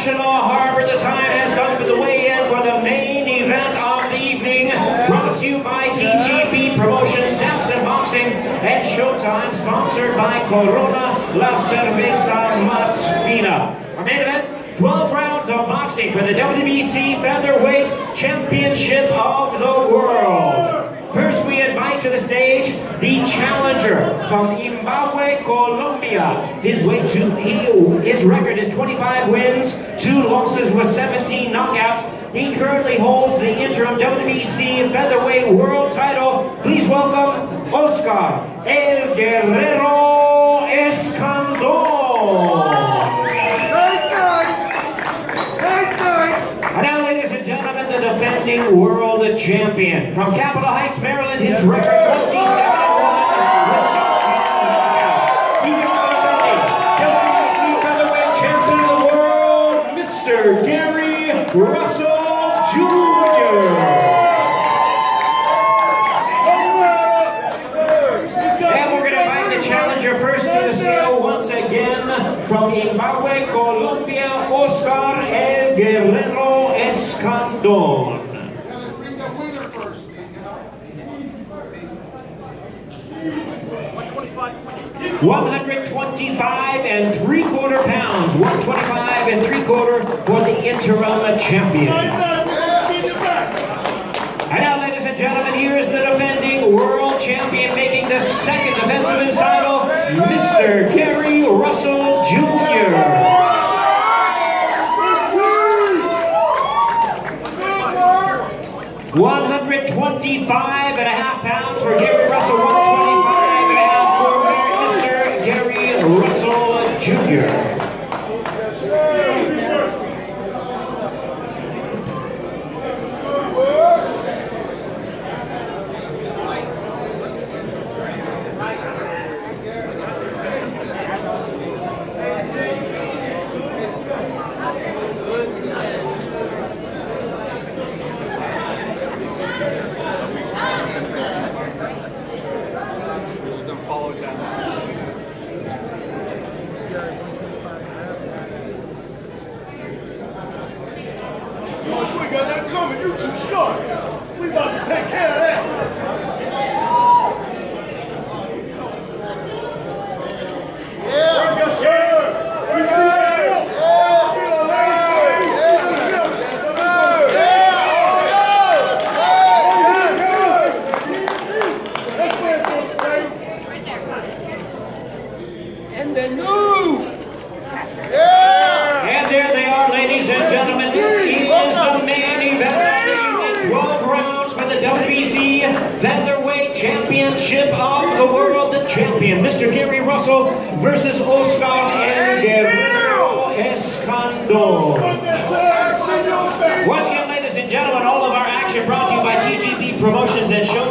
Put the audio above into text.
National Harbor, the time has come for the weigh-in for the main event of the evening. Brought to you by TGB Promotions, Samson Boxing, and Showtime, sponsored by Corona La Cerveza Más Fina. Our main event, 12 rounds of boxing for the WBC Featherweight Championship of the World. First, we invite to the stage the challenger from Zimbabwe, Colombia. His record is 25 wins, 2 losses with 17 knockouts. He currently holds the interim WBC Featherweight World title. Please welcome Oscar El Guerrero Escandón. And now, ladies and gentlemen, the defending world champion from Capitol Heights, Maryland. His record 27-1 with 16 knockouts. He is the WBC Featherweight Champion of the world, Mr. Gary Russell Jr. And we're going to invite the challenger first to the scale once again from Zimbabwe, Colombia, Oscar El Guerrero Escandón. 125 3/4 pounds, 125 3/4 for the interim champion. And now, ladies and gentlemen, here is the defending world champion making the second defense of his title, Mr. Gary Russell Jr. 125.5 pounds for Gary Russell, 125.5 for Mr. Gary Russell Jr. We got that coming, you too short. We about to take care of that. Yeah. Yes, sir. We see that milk. Yeah. We don't let it go. We see the milk. That's where it's going to stay. And then move. Yeah. And there they are, ladies and gentlemen. This is the main event of the 12 rounds for the WBC Featherweight Championship of the World. The champion, Mr. Gary Russell, versus Oscar El Guerrero Escandón. Once again, ladies and gentlemen, all of our action brought to you by TGB Promotions and Show.